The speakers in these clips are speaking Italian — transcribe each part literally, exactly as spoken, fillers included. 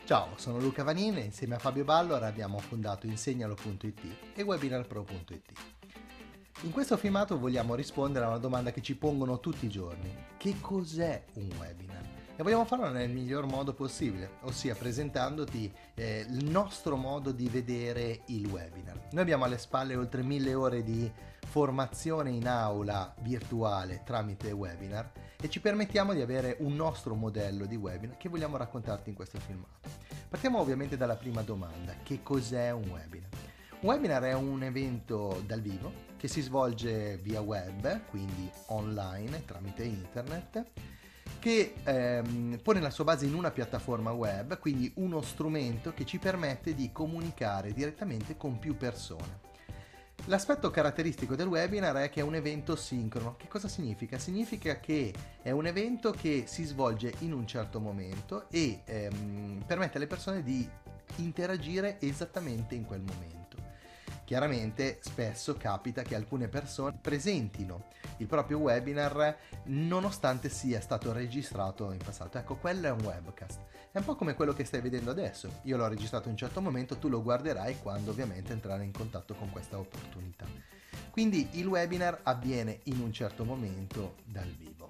Ciao, sono Luca Vanin e insieme a Fabio Ballor abbiamo fondato insegnalo punto it e webinarpro punto it. In questo filmato vogliamo rispondere a una domanda che ci pongono tutti i giorni. Che cos'è un webinar? E vogliamo farlo nel miglior modo possibile, ossia presentandoti eh, il nostro modo di vedere il webinar. Noi abbiamo alle spalle oltre mille ore di formazione in aula virtuale tramite webinar e ci permettiamo di avere un nostro modello di webinar che vogliamo raccontarti in questo filmato. Partiamo ovviamente dalla prima domanda: che cos'è un webinar? Un webinar è un evento dal vivo che si svolge via web, quindi online tramite internet, che ehm, pone la sua base in una piattaforma web, quindi uno strumento che ci permette di comunicare direttamente con più persone. L'aspetto caratteristico del webinar è che è un evento sincrono. Che cosa significa? Significa che è un evento che si svolge in un certo momento e ehm, permette alle persone di interagire esattamente in quel momento. Chiaramente spesso capita che alcune persone presentino il proprio webinar nonostante sia stato registrato in passato. Ecco, quello è un webcast. È un po' come quello che stai vedendo adesso. Io l'ho registrato in un certo momento, tu lo guarderai quando ovviamente entrerai in contatto con questa opportunità. Quindi il webinar avviene in un certo momento dal vivo.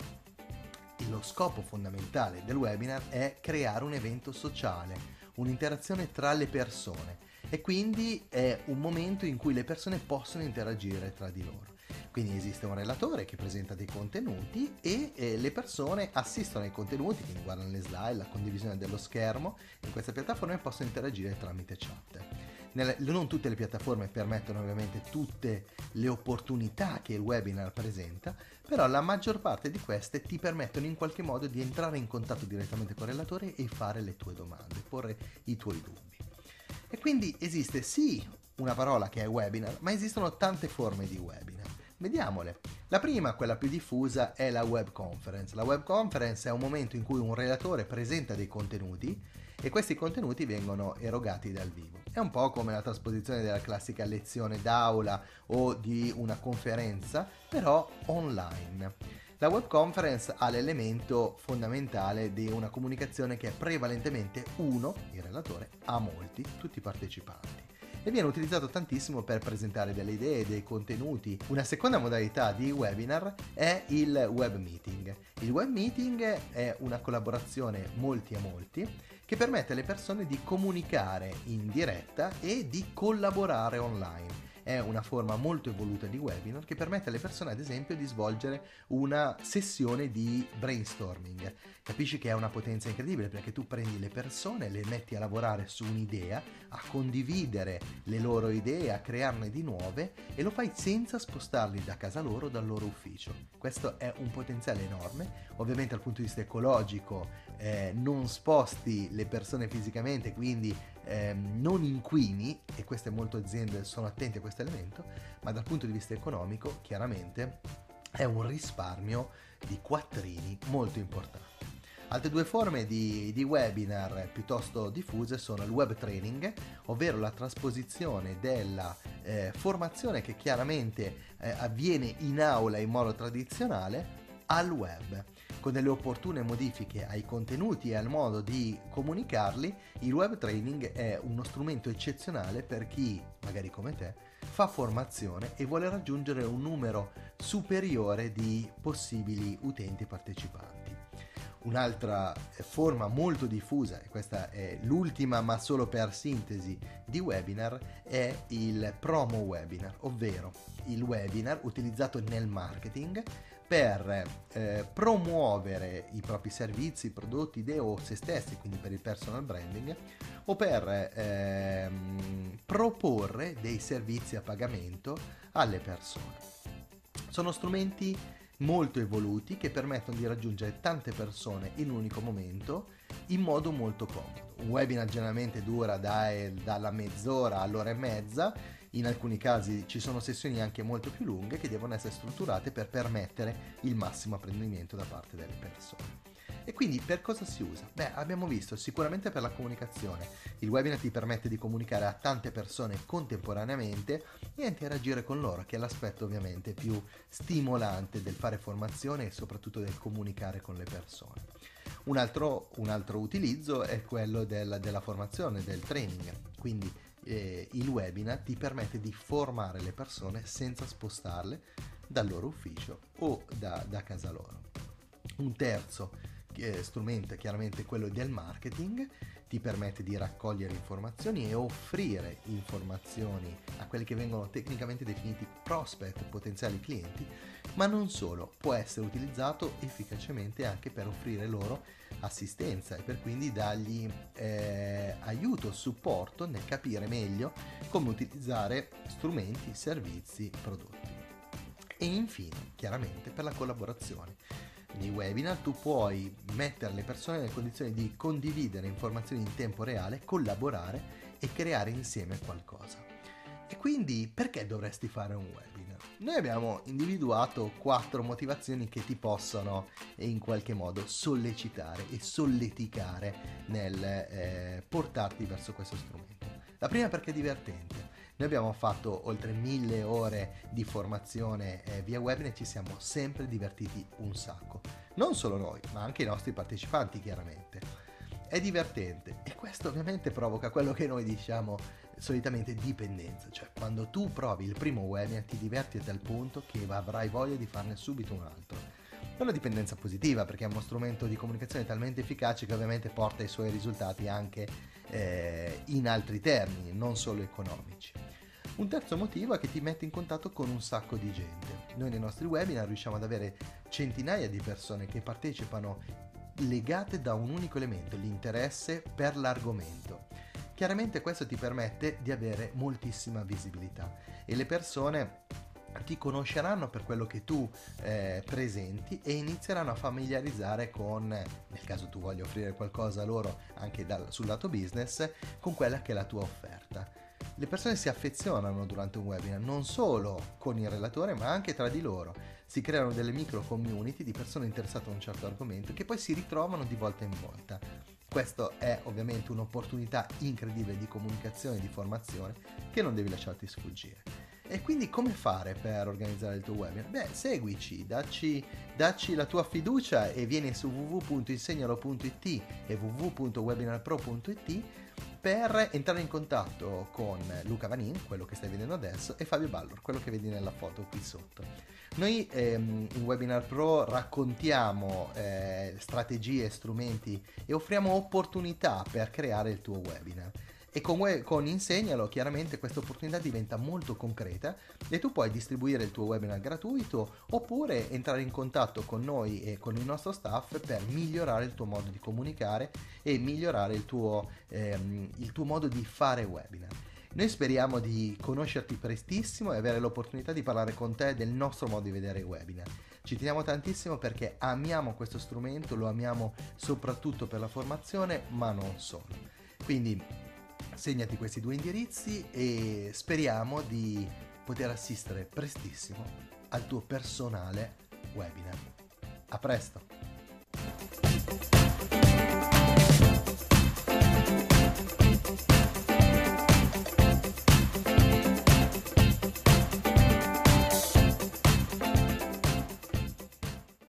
E lo scopo fondamentale del webinar è creare un evento sociale, un'interazione tra le persone. E quindi è un momento in cui le persone possono interagire tra di loro. Quindi esiste un relatore che presenta dei contenuti e eh, le persone assistono ai contenuti, quindi guardano le slide, la condivisione dello schermo in questa piattaforma e possono interagire tramite chat. Nelle, non tutte le piattaforme permettono ovviamente tutte le opportunità che il webinar presenta, però la maggior parte di queste ti permettono in qualche modo di entrare in contatto direttamente con il relatore e fare le tue domande, porre i tuoi dubbi. E quindi esiste sì una parola che è webinar, ma esistono tante forme di webinar. Vediamole. La prima, quella più diffusa, è la web conference. La web conference è un momento in cui un relatore presenta dei contenuti e questi contenuti vengono erogati dal vivo. È un po' come la trasposizione della classica lezione d'aula o di una conferenza, però online. La web conference ha l'elemento fondamentale di una comunicazione che è prevalentemente uno, il relatore, a molti, tutti i partecipanti. E viene utilizzato tantissimo per presentare delle idee, dei contenuti. Una seconda modalità di webinar è il web meeting. Il web meeting è una collaborazione molti a molti che permette alle persone di comunicare in diretta e di collaborare online. È una forma molto evoluta di webinar che permette alle persone, ad esempio, di svolgere una sessione di brainstorming. Capisci che è una potenza incredibile perché tu prendi le persone, le metti a lavorare su un'idea, a condividere le loro idee, a crearne di nuove e lo fai senza spostarli da casa loro o dal loro ufficio. Questo è un potenziale enorme. Ovviamente dal punto di vista ecologico eh, non sposti le persone fisicamente, quindi eh, non inquini, e queste molte aziende sono attente a questo elemento, ma dal punto di vista economico chiaramente è un risparmio di quattrini molto importante. Altre due forme di, di webinar piuttosto diffuse sono il web training, ovvero la trasposizione della eh, formazione che chiaramente eh, avviene in aula in modo tradizionale al web. Con delle opportune modifiche ai contenuti e al modo di comunicarli, il web training è uno strumento eccezionale per chi, magari come te, fa formazione e vuole raggiungere un numero superiore di possibili utenti partecipanti. Un'altra forma molto diffusa, e questa è l'ultima ma solo per sintesi di webinar, è il promo webinar, ovvero il webinar utilizzato nel marketing per eh, promuovere i propri servizi, prodotti, idee o se stessi, quindi per il personal branding, o per ehm, proporre dei servizi a pagamento alle persone. Sono strumenti molto evoluti che permettono di raggiungere tante persone in un unico momento in modo molto comodo. Un webinar generalmente dura dai, dalla mezz'ora all'ora e mezza, in alcuni casi ci sono sessioni anche molto più lunghe che devono essere strutturate per permettere il massimo apprendimento da parte delle persone. E quindi per cosa si usa? Beh, abbiamo visto sicuramente per la comunicazione. Il webinar ti permette di comunicare a tante persone contemporaneamente e interagire con loro, che è l'aspetto ovviamente più stimolante del fare formazione e soprattutto del comunicare con le persone. Un altro, un altro utilizzo è quello del, della formazione, del training, quindi eh, il webinar ti permette di formare le persone senza spostarle dal loro ufficio o da, da casa loro. Un terzo eh, strumento è chiaramente quello del marketing, ti permette di raccogliere informazioni e offrire informazioni a quelli che vengono tecnicamente definiti prospect, potenziali clienti, ma non solo, può essere utilizzato efficacemente anche per offrire loro assistenza e per quindi dargli eh, aiuto, supporto nel capire meglio come utilizzare strumenti, servizi, prodotti. E infine, chiaramente, per la collaborazione. Nei webinar tu puoi mettere le persone nelle condizioni di condividere informazioni in tempo reale, collaborare e creare insieme qualcosa. E quindi perché dovresti fare un webinar? Noi abbiamo individuato quattro motivazioni che ti possono in qualche modo sollecitare e solleticare nel eh, portarti verso questo strumento. La prima perché è divertente. Noi abbiamo fatto oltre mille ore di formazione eh, via webinar e ci siamo sempre divertiti un sacco. Non solo noi, ma anche i nostri partecipanti chiaramente. È divertente e questo ovviamente provoca quello che noi diciamo solitamente dipendenza, cioè quando tu provi il primo webinar ti diverti a tal punto che avrai voglia di farne subito un altro. È una dipendenza positiva perché è uno strumento di comunicazione talmente efficace che ovviamente porta i suoi risultati anche eh, in altri termini, non solo economici. Un terzo motivo è che ti mette in contatto con un sacco di gente. Noi nei nostri webinar riusciamo ad avere centinaia di persone che partecipano legate da un unico elemento, l'interesse per l'argomento. Chiaramente questo ti permette di avere moltissima visibilità e le persone ti conosceranno per quello che tu eh, presenti e inizieranno a familiarizzare con, nel caso tu voglia offrire qualcosa a loro anche dal, sul lato business, con quella che è la tua offerta. Le persone si affezionano durante un webinar non solo con il relatore ma anche tra di loro. Si creano delle micro community di persone interessate a un certo argomento che poi si ritrovano di volta in volta. Questo è ovviamente un'opportunità incredibile di comunicazione e di formazione che non devi lasciarti sfuggire. E quindi come fare per organizzare il tuo webinar? Beh, seguici, dacci, dacci la tua fiducia e vieni su w w w punto insegnalo punto i t e w w w punto webinarpro punto i t per entrare in contatto con Luca Vanin, quello che stai vedendo adesso, e Fabio Ballor, quello che vedi nella foto qui sotto. Noi ehm, in Webinar Pro raccontiamo eh, strategie, strumenti e offriamo opportunità per creare il tuo webinar. E con, we- con Insegnalo chiaramente questa opportunità diventa molto concreta e tu puoi distribuire il tuo webinar gratuito oppure entrare in contatto con noi e con il nostro staff per migliorare il tuo modo di comunicare e migliorare il tuo, ehm, il tuo modo di fare webinar. Noi speriamo di conoscerti prestissimo e avere l'opportunità di parlare con te del nostro modo di vedere i webinar. Ci teniamo tantissimo perché amiamo questo strumento, lo amiamo soprattutto per la formazione, ma non solo. Quindi segnati questi due indirizzi e speriamo di poter assistere prestissimo al tuo personale webinar. A presto!